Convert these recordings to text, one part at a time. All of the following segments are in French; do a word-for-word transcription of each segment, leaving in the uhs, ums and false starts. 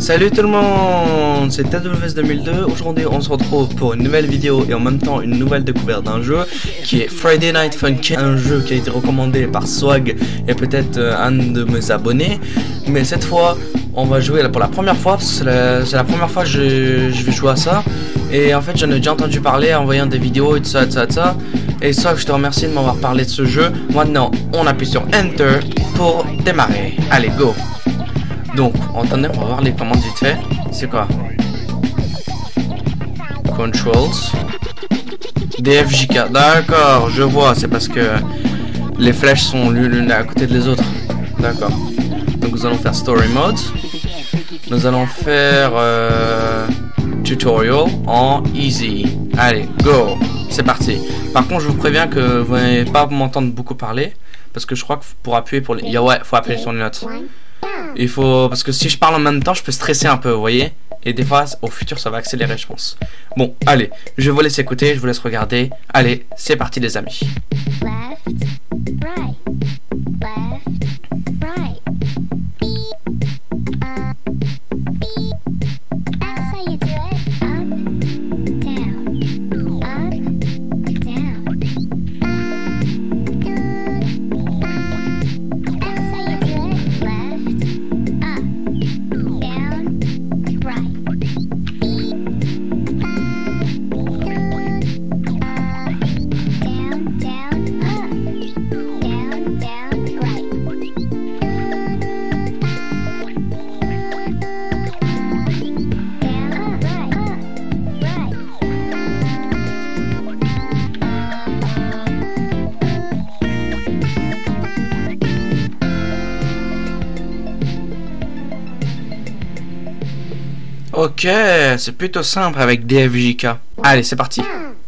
Salut tout le monde, c'est T W S deux mille deux. Aujourd'hui on se retrouve pour une nouvelle vidéo et en même temps une nouvelle découverte d'un jeu qui est Friday Night Funkin', un jeu qui a été recommandé par Swag et peut-être euh, un de mes abonnés. Mais cette fois on va jouer là pour la première fois, parce que c'est la, la première fois que je, je vais jouer à ça. Et en fait j'en ai déjà entendu parler en voyant des vidéos et tout ça, tout ça, tout ça. Et Swag, je te remercie de m'avoir parlé de ce jeu. Maintenant on appuie sur Enter pour démarrer. Allez go. Donc, attendez, on va voir les commandes vite fait. C'est quoi? Controls. D F J K. D'accord, je vois. C'est parce que les flèches sont l'une à côté des autres. D'accord. Donc, nous allons faire Story Mode. Nous allons faire euh, Tutorial en Easy. Allez, go. C'est parti. Par contre, je vous préviens que vous n'allez pas m'entendre beaucoup parler. Parce que je crois que pour appuyer pour les... Yeah, ouais, faut appuyer sur les notes. Il faut, parce que si je parle en même temps, je peux stresser un peu, vous voyez. Et des fois, au futur, ça va accélérer, je pense. Bon, allez, je vous laisse écouter, je vous laisse regarder. Allez, c'est parti les amis. Left, right, left, right. That's how you do it. Up, down, up, down. That's how you do it. Left, up, down, right. Down, down, up. Down, down, right. Ok, c'est plutôt simple avec D F J K. Allez, c'est parti.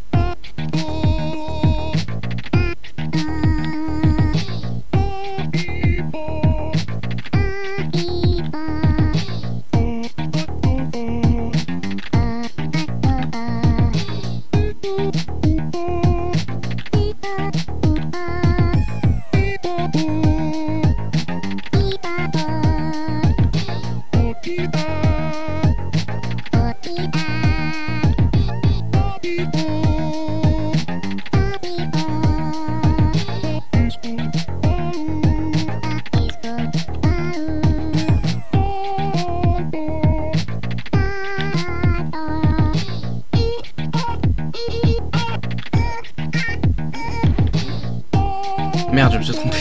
Merde, je me suis trompé.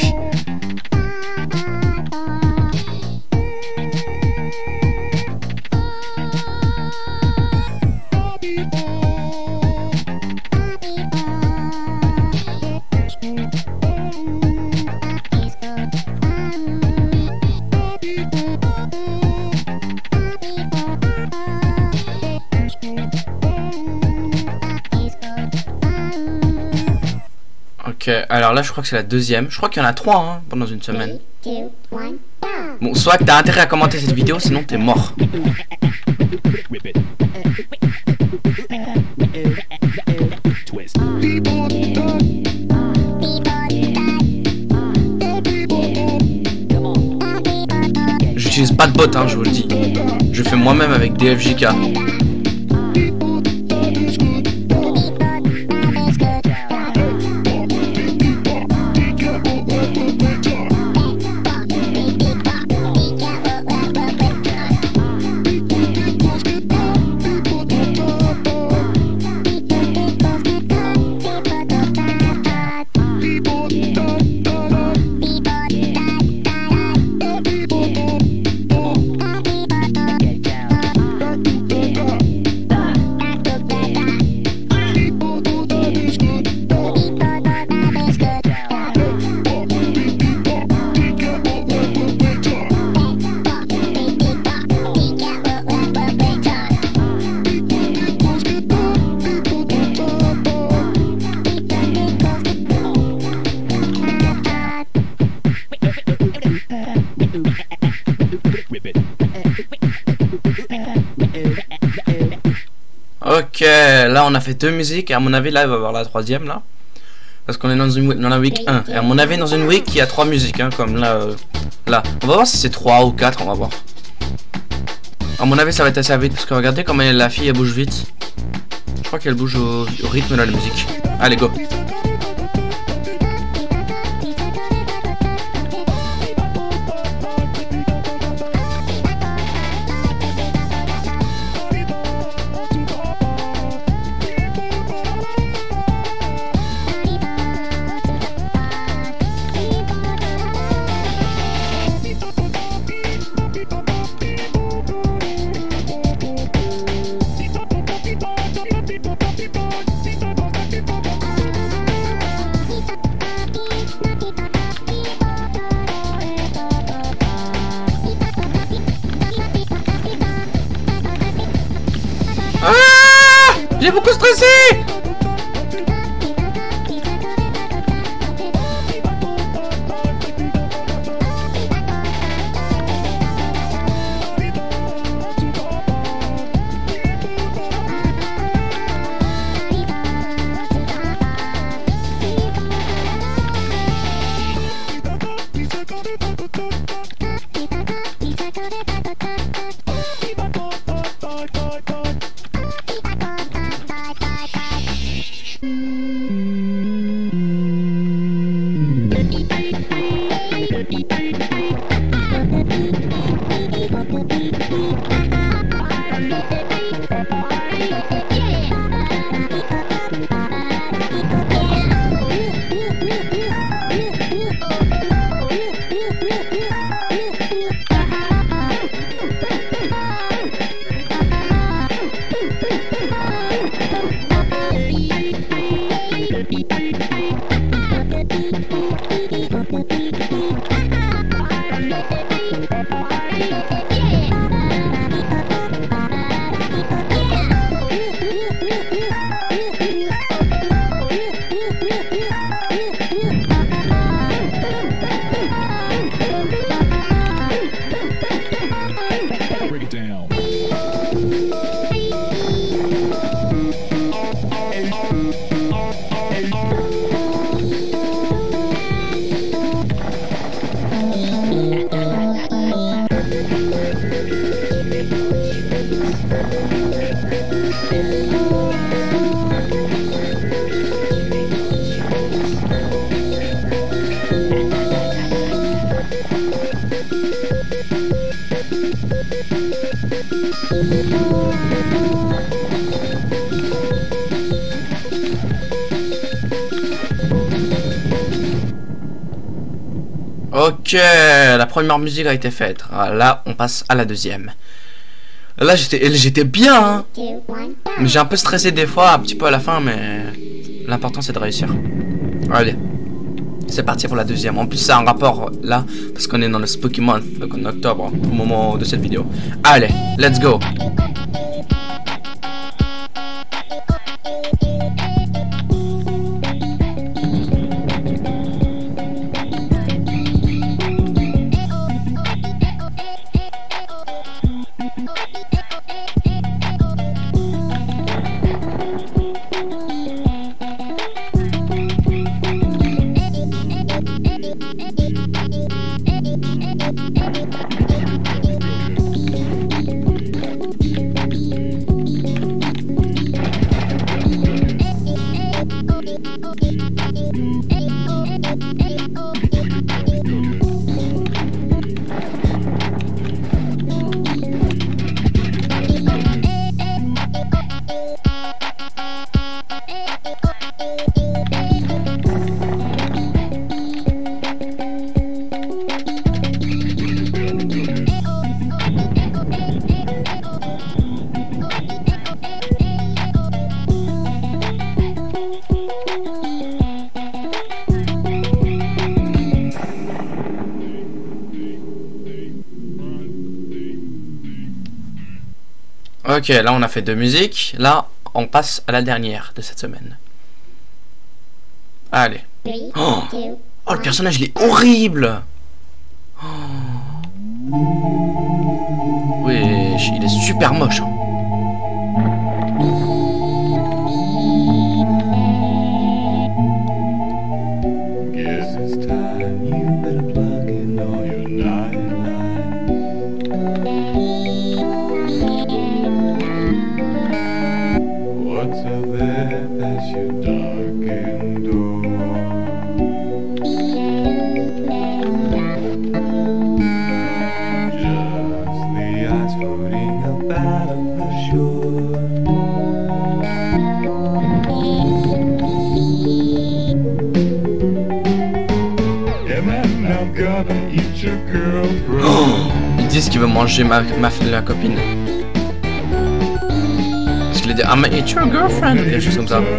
Ok, alors là je crois que c'est la deuxième. Je crois qu'il y en a trois hein, pendant une semaine. Bon, soit que t'as intérêt à commenter cette vidéo, sinon t'es mort. J'utilise pas de bot, hein, je vous le dis. Je fais moi-même avec D F J K. Ok, là on a fait deux musiques et à mon avis là il va y avoir la troisième là. Parce qu'on est dans une dans la week un. Et à mon avis dans une week il y a trois musiques hein, comme là euh, là. On va voir si c'est trois ou quatre, on va voir. À mon avis, ça va être assez vite parce que regardez comment la fille elle bouge vite. Je crois qu'elle bouge au, au rythme de la musique. Allez, go. Ah! J'ai beaucoup stressé! Ok, la première musique a été faite. Là, on passe à la deuxième. Là, j'étais j'étais bien, hein. Mais j'ai un peu stressé des fois, un petit peu à la fin, mais l'important c'est de réussir. Allez, c'est parti pour la deuxième. En plus, c'est un rapport là, parce qu'on est dans le Spooky Month, donc en octobre, au moment de cette vidéo. Allez, let's go. Ok, là on a fait deux musiques. Là, on passe à la dernière de cette semaine. Allez. Oh, oh le personnage il est horrible. Oh. Oui, il est super moche. Hein. Oh, ils disent qu'il veut manger ma, ma, la copine. Parce qu'il a dit I'm gonna eat your girlfriend ou quelque chose comme ça.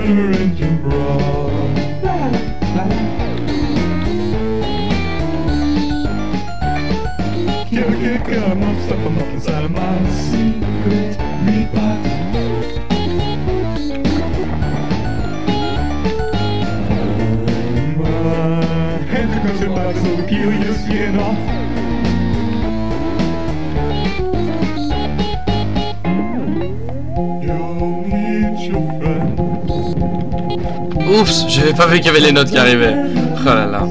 Oups, j'avais pas vu qu'il y avait les notes qui arrivaient. Oh là là.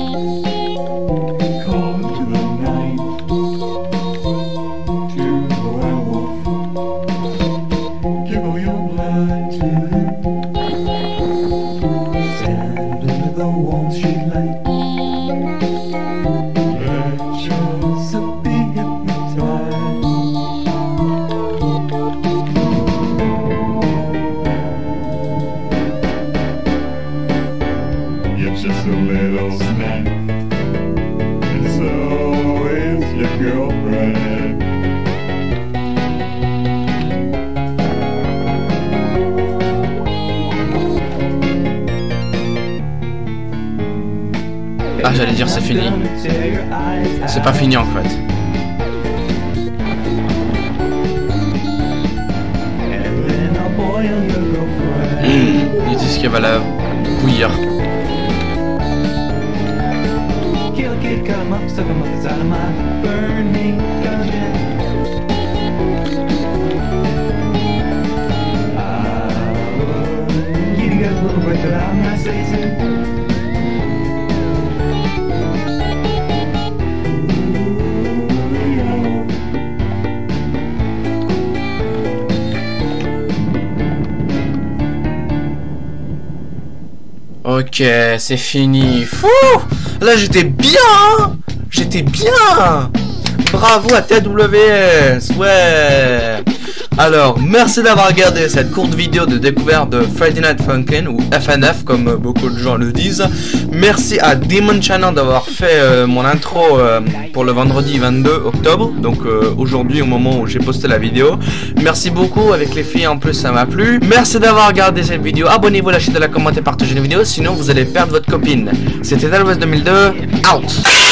Just a little snack, and so is your girlfriend. Ah, j'allais dire c'est fini. C'est pas fini en fait. Mmh, ils disent qu'il va la bouillir. Come up, suck 'em up inside of my burning gungeon. Ah, kitty got a little breath that I'm not saying. Ok, c'est fini. Fou! Là, j'étais bien! J'étais bien! Bravo à T W S! Ouais! Alors, merci d'avoir regardé cette courte vidéo de découverte de Friday Night Funkin' ou F N F comme beaucoup de gens le disent. Merci à Demon Channel d'avoir fait euh, mon intro euh, pour le vendredi vingt-deux octobre, donc euh, aujourd'hui au moment où j'ai posté la vidéo. Merci beaucoup, avec les filles en plus ça m'a plu. Merci d'avoir regardé cette vidéo, abonnez-vous, lâchez de la commenter, partagez la vidéo, sinon vous allez perdre votre copine. C'était Dalwest deux mille deux, out!